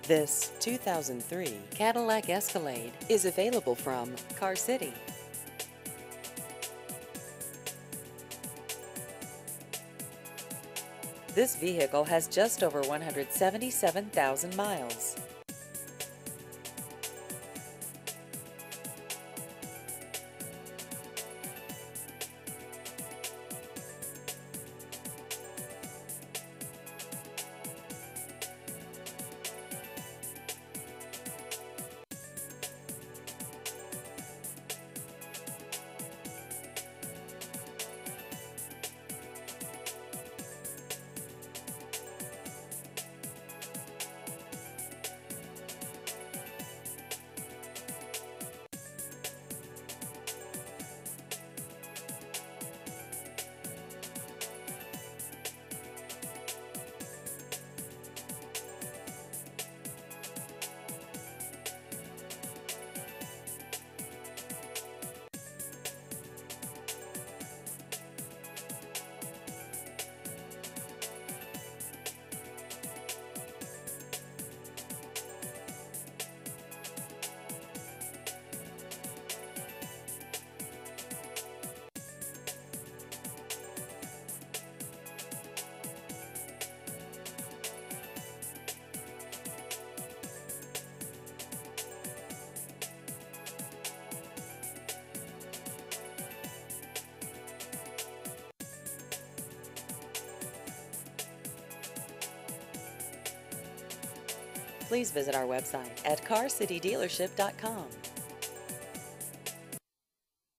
This 2003 Cadillac Escalade is available from Car City. This vehicle has just over 177,000 miles. Please visit our website at carcitydealership.com.